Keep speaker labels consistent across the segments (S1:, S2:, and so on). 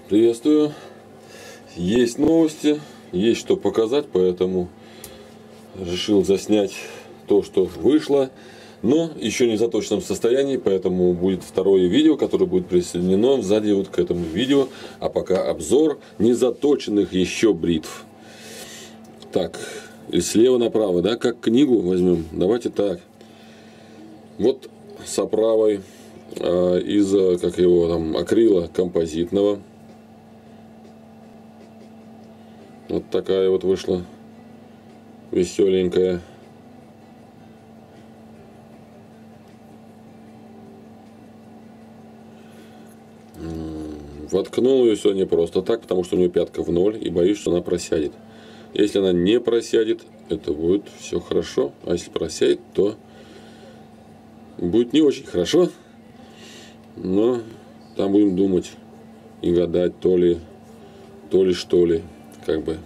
S1: Приветствую. Есть новости, есть что показать, поэтому решил заснять то, что вышло, но еще не в заточенном состоянии, поэтому будет второе видео, которое будет присоединено сзади вот к этому видео, а пока обзор незаточенных еще бритв. Так, и слева направо, да, как книгу возьмем. Давайте так. Вот с оправой из, как его там, акрила композитного. Вот такая вот вышла веселенькая. Воткнул ее сегодня просто так, потому что у нее пятка в ноль, и боюсь, что она просядет. Если она не просядет, это будет все хорошо. А если просядет, то будет не очень хорошо. Но там будем думать и гадать, то ли что ли, как бы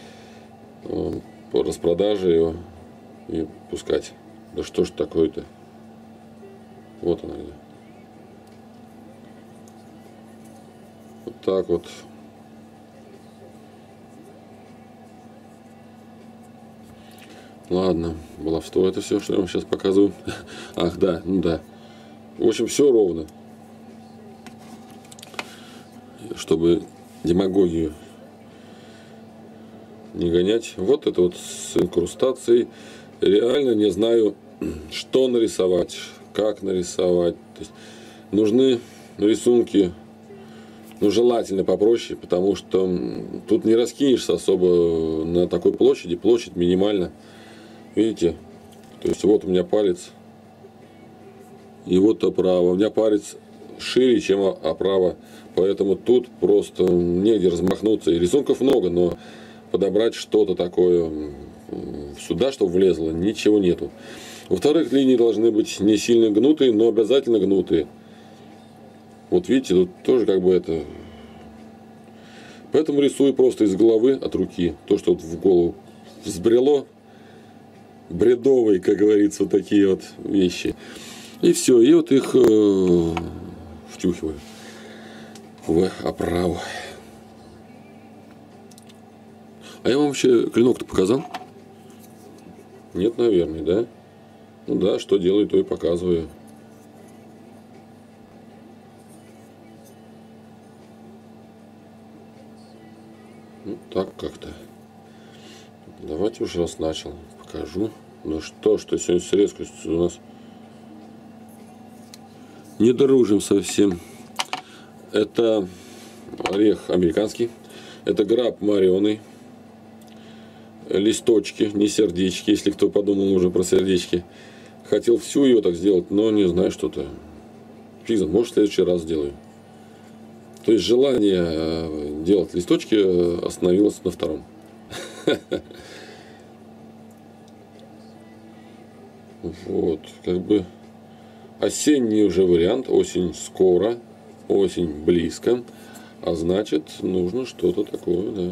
S1: по распродаже ее и пускать. Да что ж такое-то? Вот она. Вот так вот. Ладно, баловство это все, что я вам сейчас показываю. Ах, да, ну да. В общем, все ровно. Чтобы демагогию не гонять. Вот это вот с инкрустацией. Реально не знаю, что нарисовать, как нарисовать. То есть нужны рисунки, ну, желательно попроще, потому что тут не раскинешься особо на такой площади. Площадь минимальна. Видите? То есть вот у меня палец. И вот оправа. У меня палец шире, чем оправа. Поэтому тут просто негде размахнуться. И рисунков много, но подобрать что-то такое сюда, чтобы влезло, ничего нету. Во-вторых, линии должны быть не сильно гнутые, но обязательно гнутые. Вот видите, тут тоже как бы это... Поэтому рисую просто из головы, от руки. То, что вот в голову взбрело. Бредовые, как говорится, вот такие вот вещи. И все, и вот их втюхиваю в оправу. А я вам вообще клинок-то показал? Нет, наверное, да? Ну да, что делаю, то и показываю. Ну так как-то. Давайте уж раз начал, покажу. Ну что сегодня с резкостью у нас не дружим совсем. Это орех американский. Это граб мореный. Листочки, не сердечки, если кто подумал уже про сердечки. Хотел всю ее так сделать, но не знаю, что-то. Фиг знает, может, в следующий раз сделаю. То есть желание делать листочки остановилось на втором. Вот, как бы осенний уже вариант, осень скоро, осень близко, а значит нужно что-то такое, да.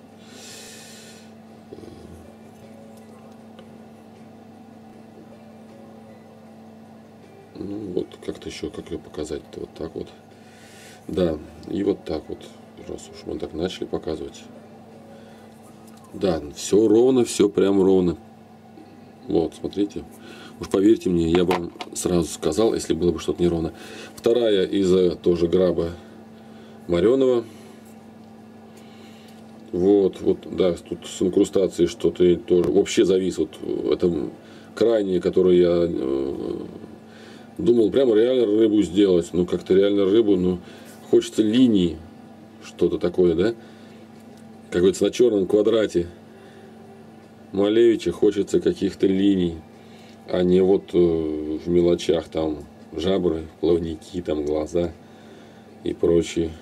S1: Ну вот как-то еще, как ее показать-то, вот так вот, да, и вот так вот, раз уж мы так начали показывать, да, все ровно, все прям ровно, вот, смотрите. Уж поверьте мне, я бы вам сразу сказал, если было бы что-то неровно. Вторая из тоже граба мореного. Вот, да, тут с инкрустацией что-то тоже вообще завис. Вот это крайнее, которое я думал, прямо реально рыбу сделать. Ну, как-то реально рыбу, но хочется линий, что-то такое, да? Как говорится, на черном квадрате Малевича хочется каких-то линий. А не вот в мелочах там жабры, плавники, там глаза и прочие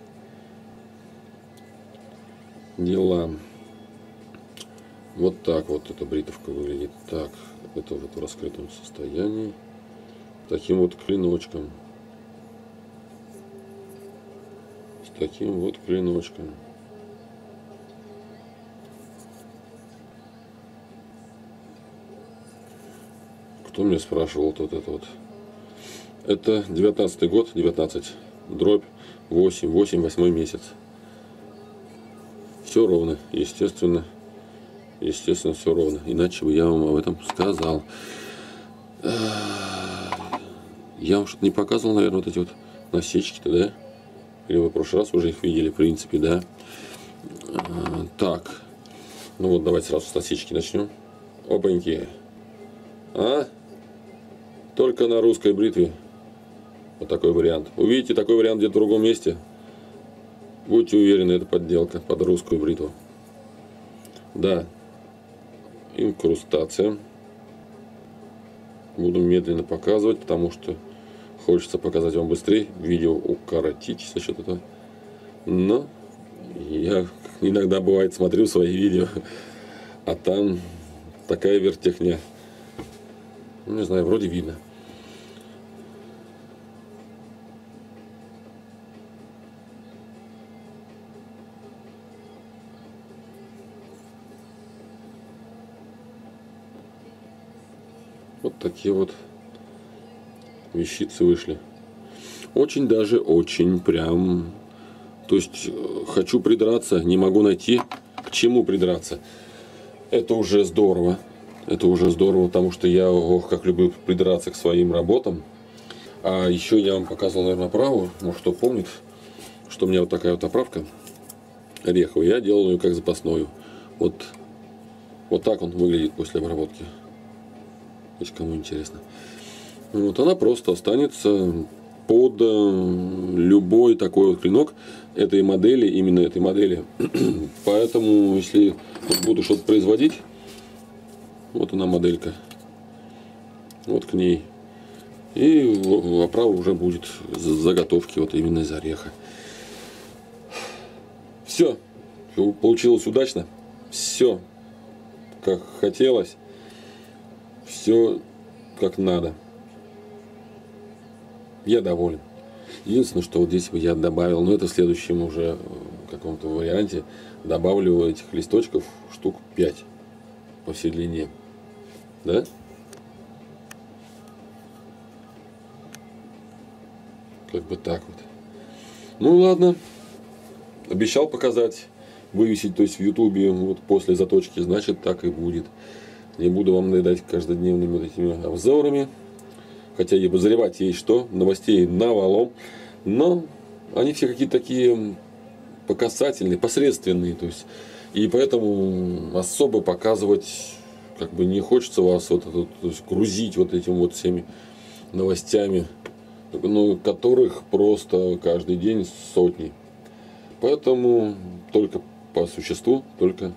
S1: дела. Вот так вот эта бритовка выглядит. Так, это вот в раскрытом состоянии. Таким вот клиночком. С таким вот клиночком. Кто меня спрашивал вот это вот? Это 19-й год, 19. дробь 8, 8, 8 месяц. Все ровно, естественно, все ровно. Иначе бы я вам об этом сказал. Я вам что-то не показывал, наверное, вот эти вот насечки-то, да? Или вы в прошлый раз уже их видели, в принципе, да? Так. Ну вот, давайте сразу с насечки начнем. Опаньки. Только на русской бритве. Вот такой вариант. Увидите такой вариант где-то в другом месте, будьте уверены, это подделка под русскую бритву. Да. Инкрустация. Буду медленно показывать, потому что хочется показать вам быстрее. Видео укоротить за счет этого. Но я иногда, бывает, смотрю свои видео, а там такая вертехня. Ну, не знаю, вроде видно. Вот такие вот вещицы вышли. Очень даже, очень прям. То есть хочу придраться, не могу найти, к чему придраться. Это уже здорово. Это уже здорово, потому что я, ох, как люблю придраться к своим работам. А еще я вам показывал, наверное, оправу. Может, кто помнит, что у меня вот такая вот оправка ореховая. Я делал ее как запасную. Вот так он выглядит после обработки. Если кому интересно. Вот она просто останется под любой такой вот клинок этой модели, именно этой модели. Поэтому, если буду что-то производить, вот она моделька, вот к ней, и оправа уже будет заготовки вот именно из ореха. Все, получилось удачно, все как хотелось. Все как надо. Я доволен. Единственное, что вот здесь я добавил, но это в следующем уже каком-то варианте, добавлю этих листочков штук 5 по всей длине. Да? Как бы так вот. Ну ладно. Обещал показать, вывесить, то есть в ютубе вот после заточки, значит так и будет. Не буду вам надоедать каждодневными вот этими обзорами. Хотя и обозревать есть что. Новостей навалом. Но они все какие-то такие показательные, посредственные. То есть, и поэтому особо показывать как бы не хочется вас вот, то есть, грузить вот этим вот всеми новостями, ну, которых просто каждый день сотни. Поэтому только по существу, только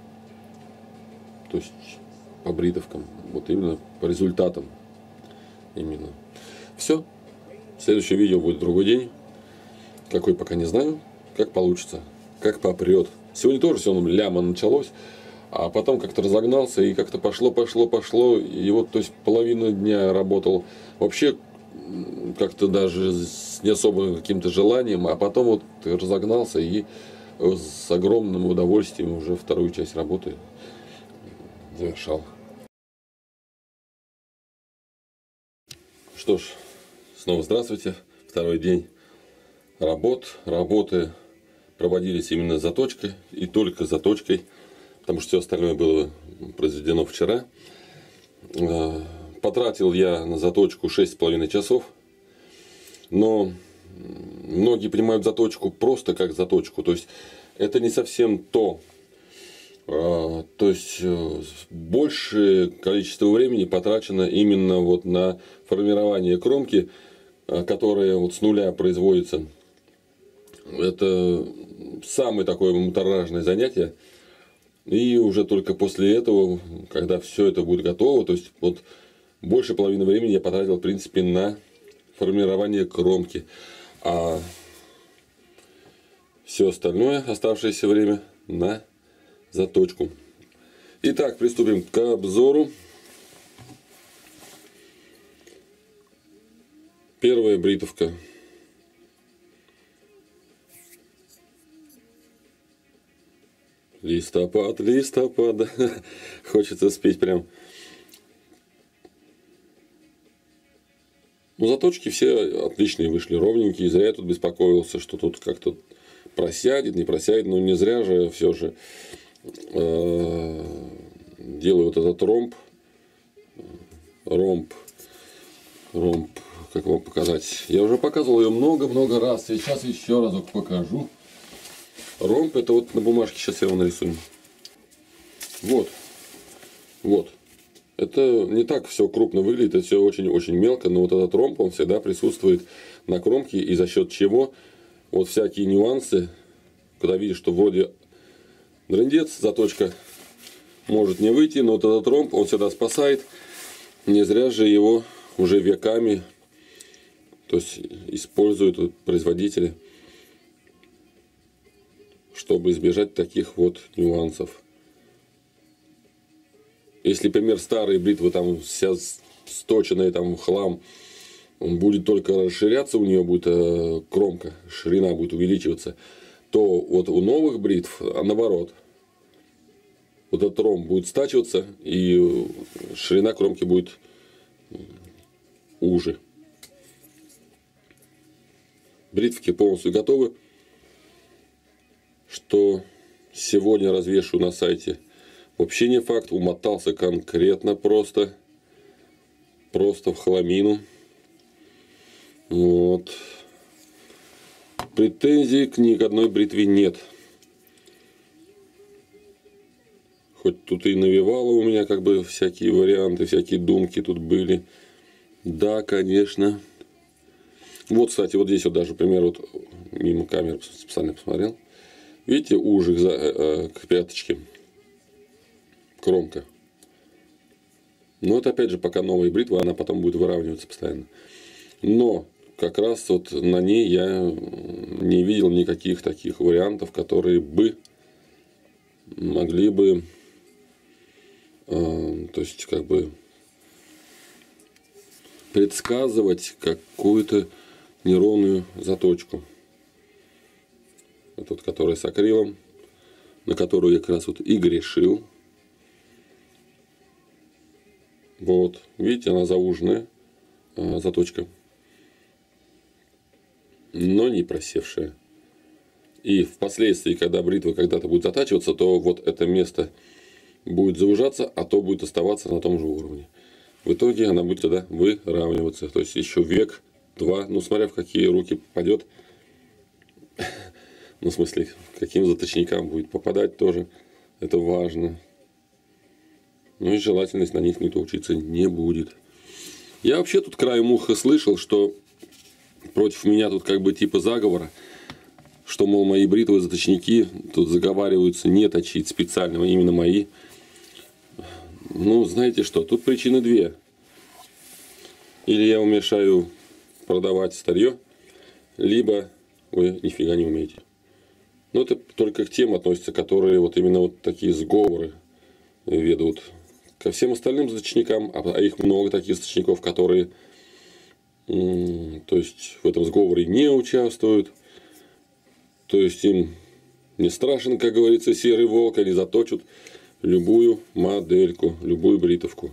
S1: то есть по бритовкам, вот именно по результатам. Именно. Все. Следующее видео будет в другой день. Какой, пока не знаю. Как получится. Как попрет. Сегодня тоже все ляма началось. А потом как-то разогнался. И как-то пошло. И вот, то есть, половину дня работал. Вообще, как-то даже с не особо каким-то желанием. А потом вот разогнался. И с огромным удовольствием уже вторую часть работы завершал. Что ж, снова здравствуйте. Второй день работы проводились именно заточкой и только заточкой, потому что все остальное было произведено вчера. Потратил я на заточку 6,5 часов, но многие понимают заточку просто как заточку, то есть это не совсем то. То есть большее количество времени потрачено именно вот на формирование кромки, которая вот с нуля производится. Это самое такое муторажное занятие. И уже только после этого, когда все это будет готово, то есть вот больше половины времени я потратил в принципе на формирование кромки. А все остальное, оставшееся время, на заточку. Итак, приступим к обзору. Первая бритовка. Листопад. Хочется спеть прям. Но заточки все отличные вышли, ровненькие. Зря я тут беспокоился, что тут как-то просядет, не просядет. Но не зря же все же делаю вот этот ромб, как вам показать. Я уже показывал ее много-много раз. Сейчас еще разок покажу. Ромб это вот на бумажке. Сейчас я его нарисую. Вот. Вот. Это не так все крупно выглядит. Это все очень-очень мелко. Но вот этот ромб, он всегда присутствует на кромке. И за счет чего вот всякие нюансы, когда видишь, что вроде трындец, заточка может не выйти, но вот этот ромб, он всегда спасает. Не зря же его уже веками, то есть, используют производители, чтобы избежать таких вот нюансов. Если, например, старые бритвы, там вся сточенная, там в хлам, он будет только расширяться, у нее будет кромка, ширина будет увеличиваться, то вот у новых бритв, наоборот, вот этот ромб будет стачиваться, и ширина кромки будет уже. Бритвки полностью готовы. Что сегодня развешу на сайте, вообще не факт. Умотался конкретно просто в хламину. Вот. Претензий к ни к одной бритве нет. Хоть тут и навевало у меня как бы всякие варианты, всякие думки тут были. Да, конечно. Вот, кстати, вот здесь вот даже, например, вот мимо камеры специально посмотрел. Видите, ужик к пяточке. Кромка. Но это опять же пока новая бритва, она потом будет выравниваться постоянно. Но как раз вот на ней я не видел никаких таких вариантов, которые бы могли бы, то есть как бы предсказывать какую-то неровную заточку. Вот, которая с акрилом, на которую я как раз вот и грешил. Вот, видите, она зауженная заточка, но не просевшая. И впоследствии, когда бритва когда-то будет затачиваться, то вот это место будет заужаться, а то будет оставаться на том же уровне. В итоге она будет тогда выравниваться. То есть еще век-два, ну смотря в какие руки попадет. Ну, в смысле, каким заточникам будет попадать тоже. Это важно. Ну и желательность на них никто учиться не будет. Я вообще тут краем уха слышал, что против меня тут как бы типа заговора. Что, мол, мои бритвы заточники тут заговариваются не точить специально, именно мои. Ну, знаете что, тут причины две. Или я умешаю продавать старье, либо вы нифига не умеете. Но это только к тем относится, которые вот именно вот такие сговоры ведут. Ко всем остальным заточникам, а их много таких заточников, которые то есть в этом сговоре не участвуют. То есть им не страшен, как говорится, серый волк, они заточат любую модельку, любую бритовку.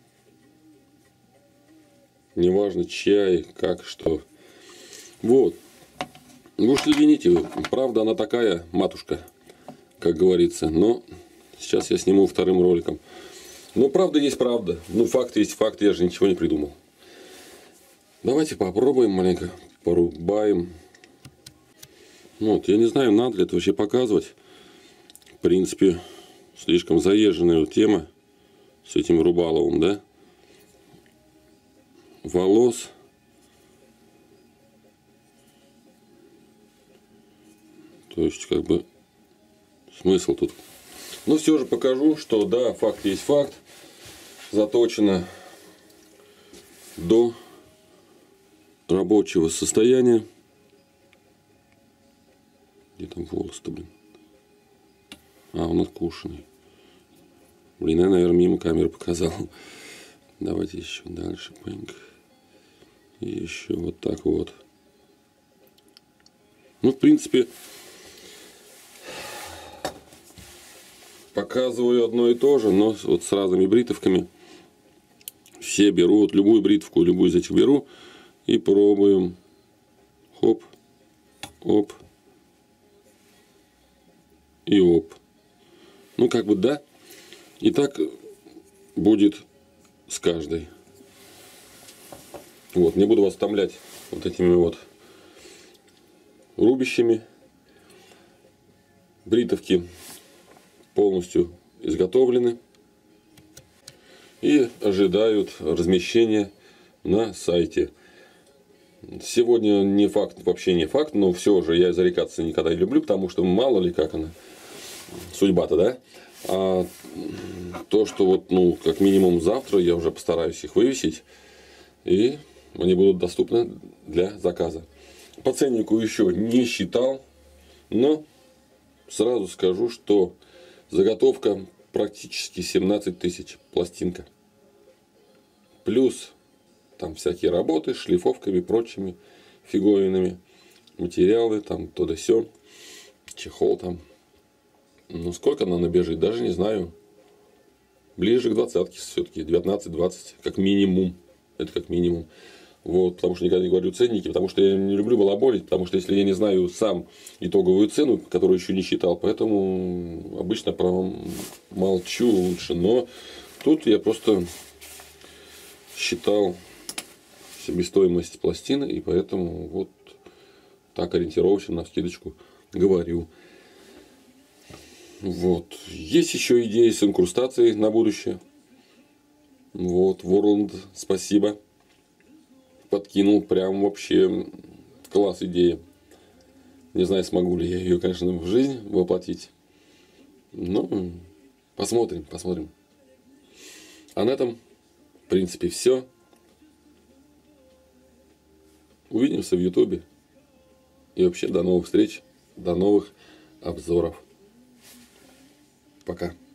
S1: Неважно чья и как, что. Вот. Вы уж извините, правда она такая, матушка, как говорится. Но сейчас я сниму вторым роликом. Но правда есть правда. Ну, факт есть факт, я же ничего не придумал. Давайте попробуем маленько, порубаем. Вот, я не знаю, надо ли это вообще показывать. В принципе, слишком заезженная тема с этим Рубаловым, да? Волос. То есть, как бы, смысл тут. Но все же покажу, что да, факт есть факт. Заточено до рабочего состояния. Где там волос-то, блин? А, он откушенный. Блин, я, наверное, мимо камеры показал. Давайте еще дальше. Пэнк. И еще вот так вот. Ну, в принципе, показываю одно и то же, но вот с разными бритовками. Все беру, вот любую бритовку, любую из этих беру. И пробуем. Хоп, оп и оп. Ну, как бы да. И так будет с каждой. Вот, не буду вас утомлять вот этими вот рубящими. Бритовки полностью изготовлены и ожидают размещения на сайте. Сегодня не факт, вообще не факт, но все же я зарекаться никогда не люблю, потому что мало ли как она, судьба-то, да? А то, что вот, ну, как минимум завтра я уже постараюсь их вывесить, и они будут доступны для заказа. По ценнику еще не считал, но сразу скажу, что заготовка практически 17 тысяч пластинка. Плюс там всякие работы, шлифовками, прочими фиговинами, материалы, там то да сё, чехол там. Ну, сколько она набежит, даже не знаю. Ближе к 20-ке все-таки, 19-20, как минимум. Это как минимум. Вот, потому что никогда не говорю ценники, потому что я не люблю балаболить, потому что если я не знаю сам итоговую цену, которую еще не считал, поэтому обычно молчу лучше. Но тут я просто считал себестоимость пластины, и поэтому вот так ориентировочно навскидочку говорю. Вот. Есть еще идеи с инкрустацией на будущее. Вот, World, спасибо. Подкинул прям вообще класс идеи. Не знаю, смогу ли я ее, конечно, в жизнь воплотить. Но посмотрим, посмотрим. А на этом, в принципе, все. Увидимся в Ютубе. И вообще до новых встреч, до новых обзоров. Пока.